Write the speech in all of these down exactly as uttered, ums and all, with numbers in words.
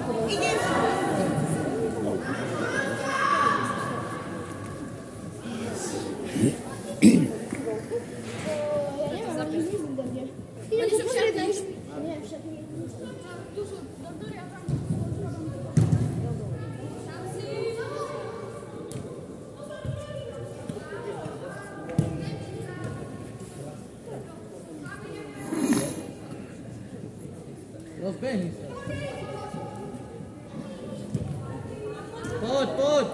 Los ven. Pod, pod.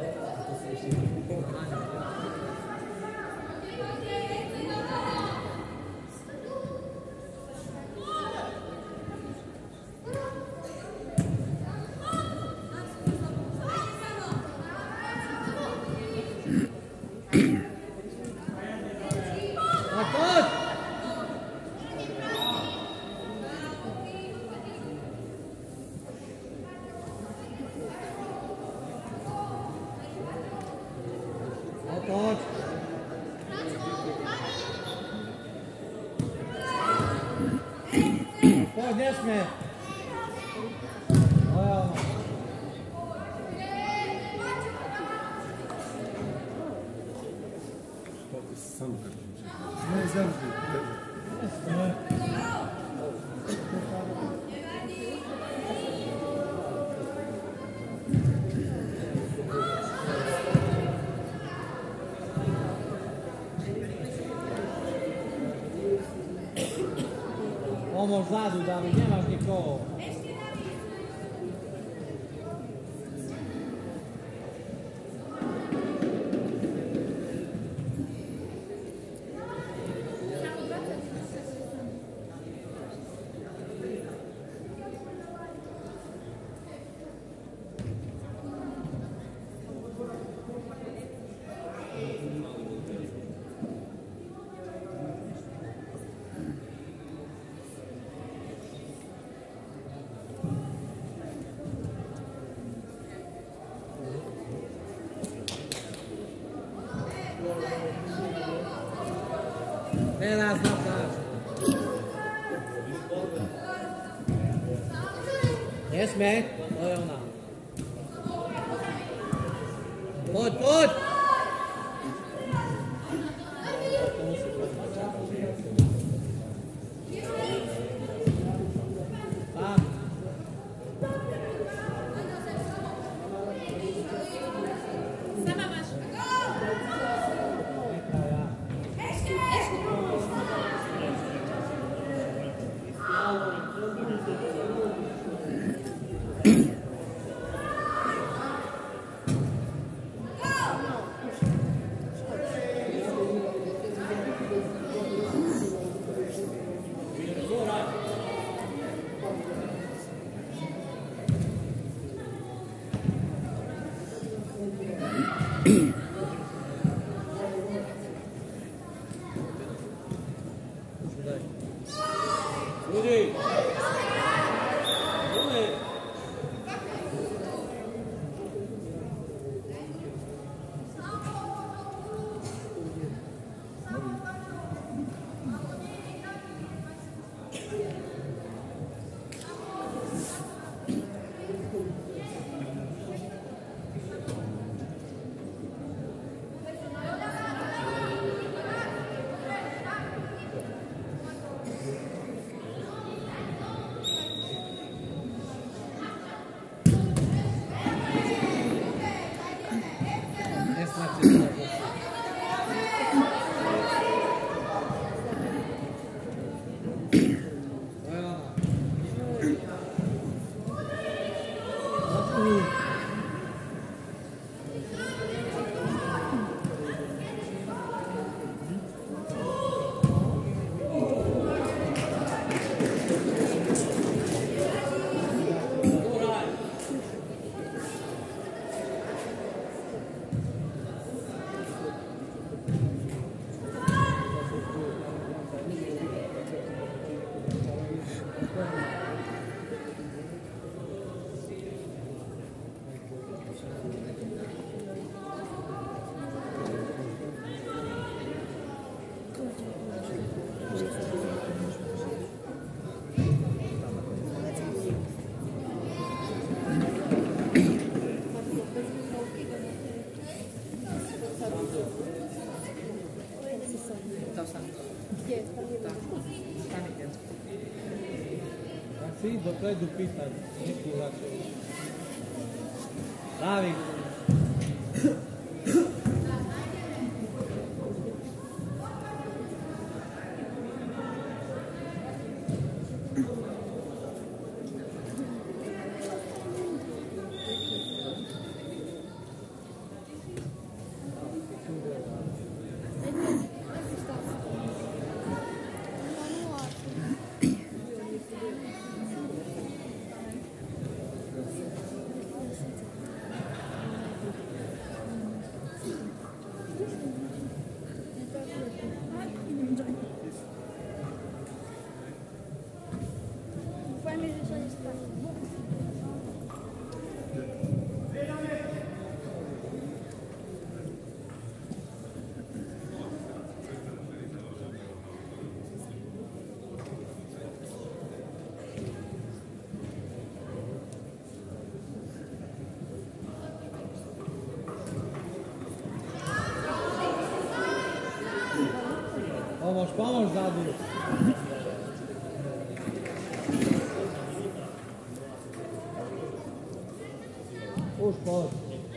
Podniosmy. O. Sam nie zamknij. Pomóż zadu, Dawid, nie masz nikogo. Teraz na plac. Nie śmiej, to jest ona. Chodź, chodź! Tam. Sama masz. Rudy! dopredu pýtať, nekúhačov. Dávik. Pomôž, pomôž zadu. Už poď.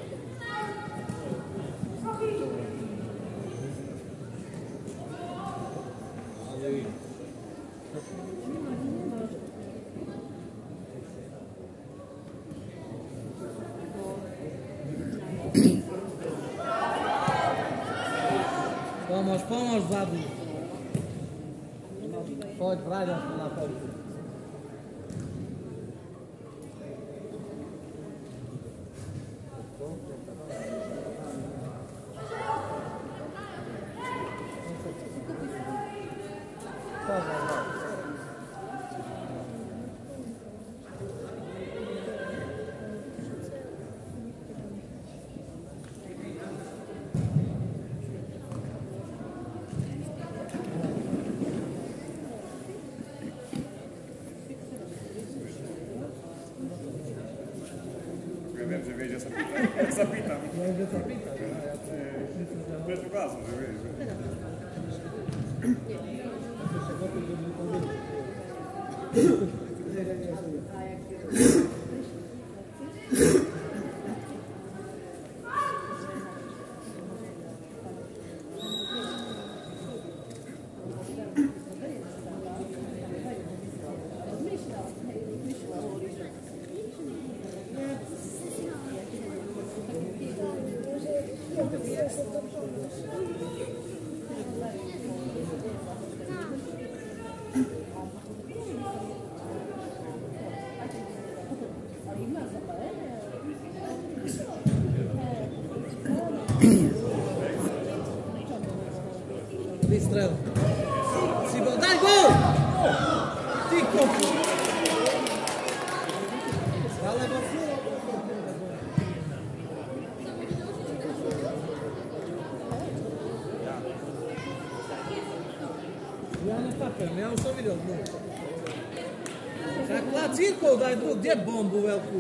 Pomôž, pomôž zadu. Poď, vráť aspoň na pelku. Wiem, że wiedzie zapytam. Zapytam. Może zapytać, a ja to... Bez głosu, że wiedzie. Jeszcze gotów, żeby powiedzieć. Vystrel. Si bol, daj gol! Ty kopu! Alebo ja nechápem, ja už som videl dnu. Tak Lacírkov daj dnu, kde bombu veľkú?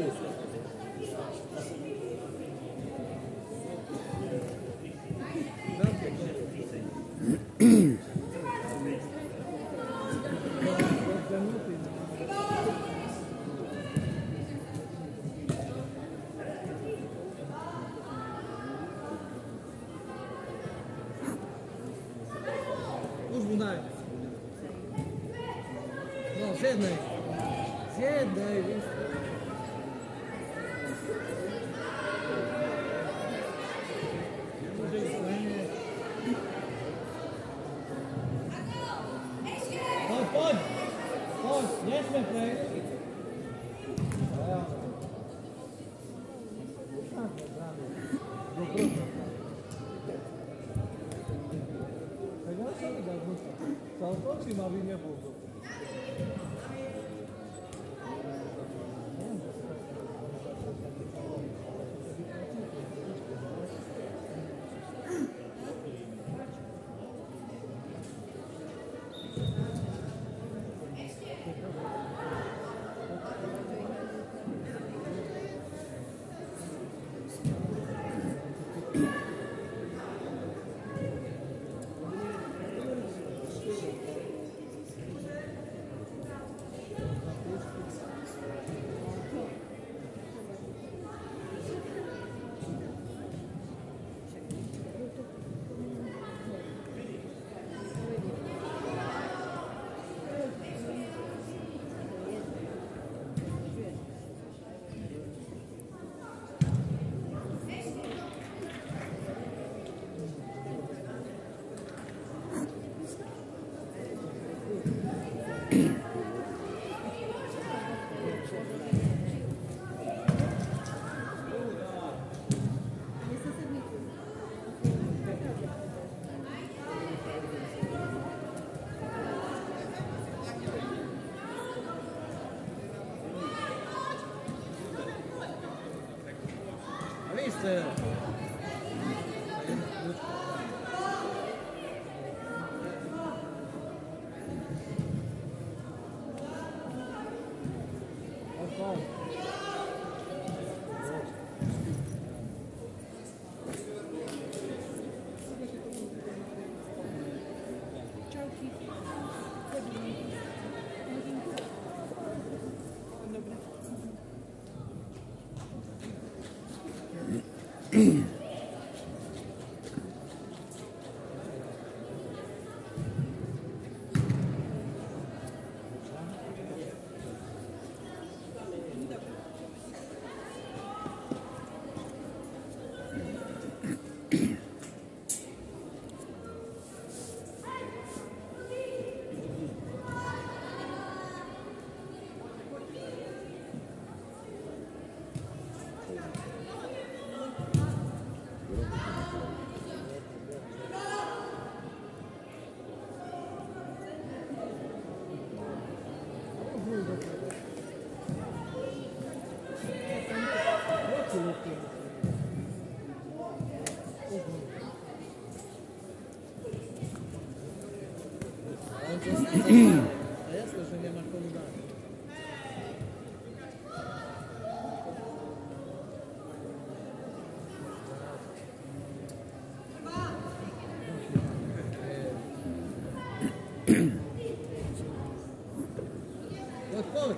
Už mu daj. No, z jednej. Z jednej. Môže ísť strane. Poď, poď. Poď, nesme prejsť. Sa otočím, aby nebol to. mister. Adesso bisogna accomodare. What for?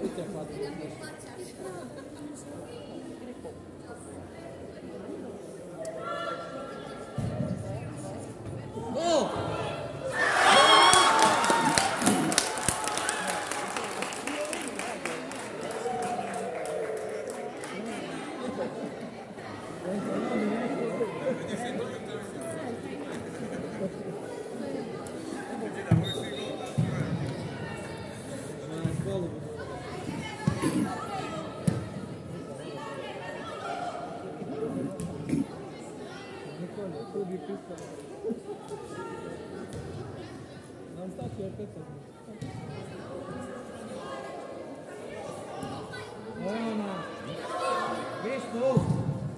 te hvatate. Go! Non sta più aspetta. Buona. Visto?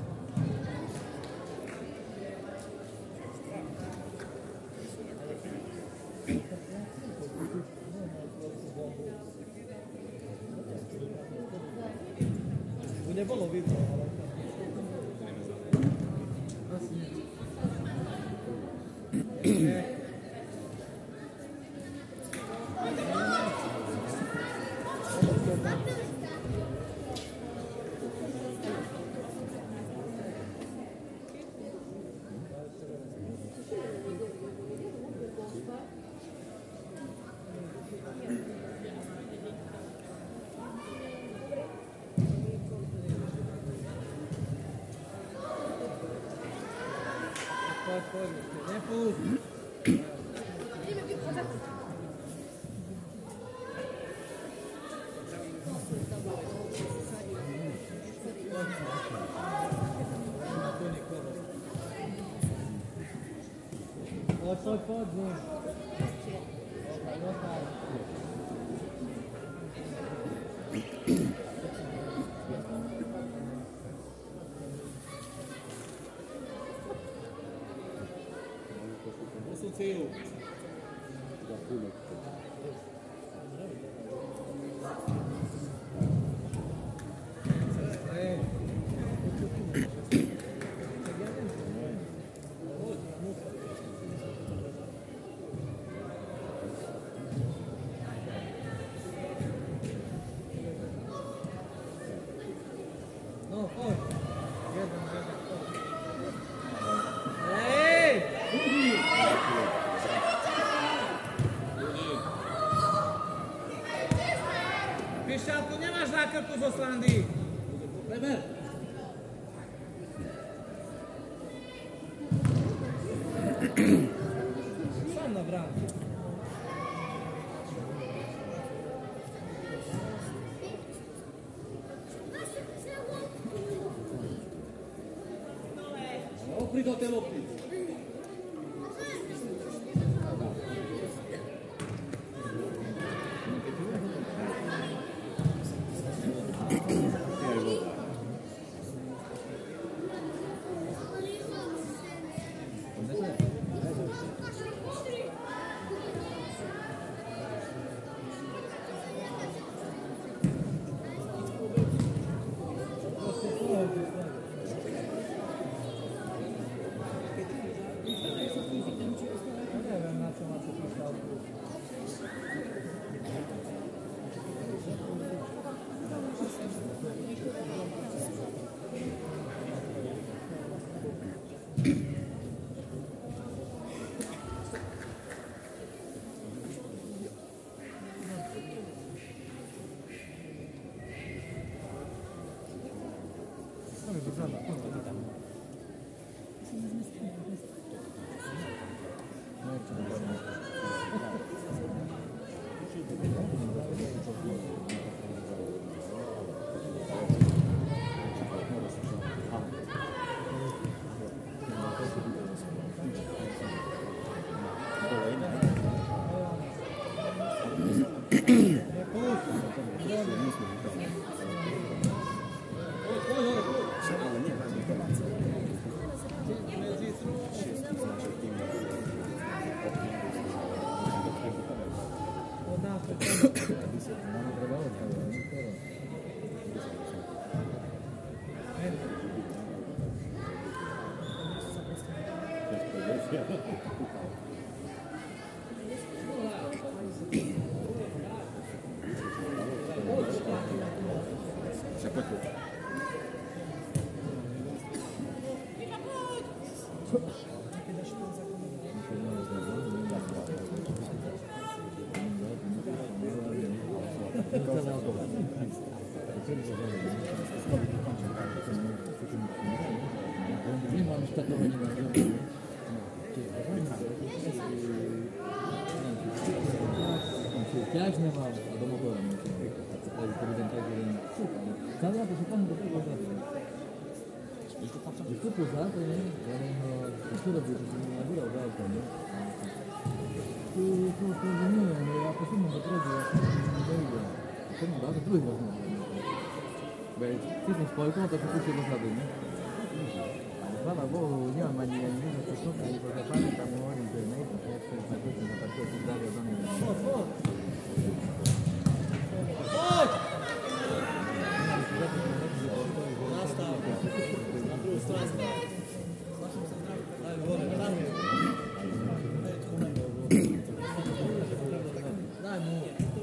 Bude bolo vidno. Okay. Pode, pode. Nem pulso. Pode, pode, pode. Posso ser eu. No, forte. Jedan, jedan, forte. Ej! Pišalku, nemaš zakrpu zo Slandy. Leber. Sam na bránu. Opri do te lopty. tako. Nemam šta to meni ne Chiar cineva a domnul Ți-am dat și fac de pe pozat. Este pozat, e în postură de adura o dată, nu? Cu cu cu mine, a fost un de trage, cum da, tu ești așa. Băi, ți se spui cum a făcut ce vă nu? Fala, vou, io ma ni ni non so cosa di cosa fare, stiamo ora in internet, perché sta questo da parte di Dario Doni. Asta. Na druhú stranu. Daj hore, daj mu. Daj mu.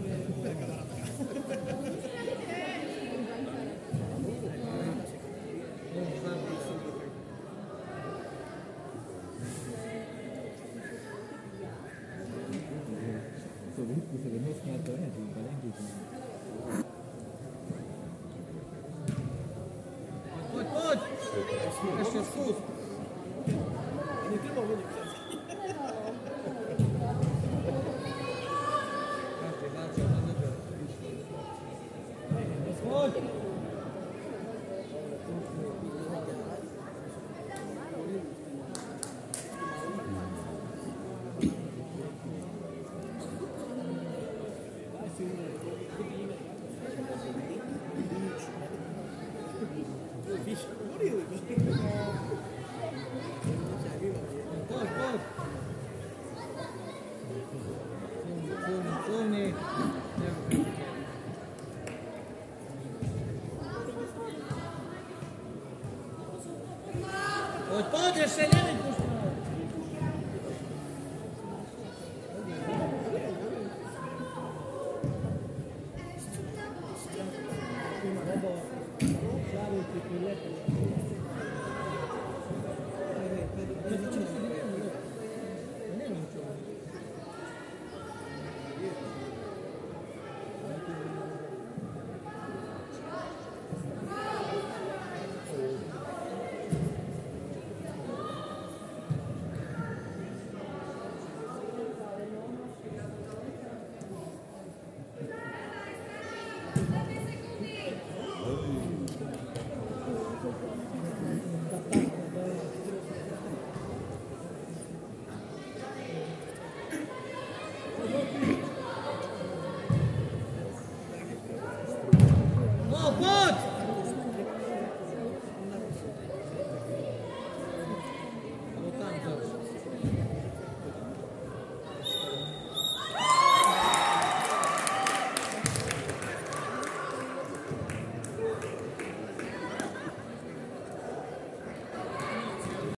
Poď, poď! Ešte skús! Poď! Poď, poď! Silný, silný. Poď, poď, ešte neveď pušťať. Lebo šarujte, prilepili.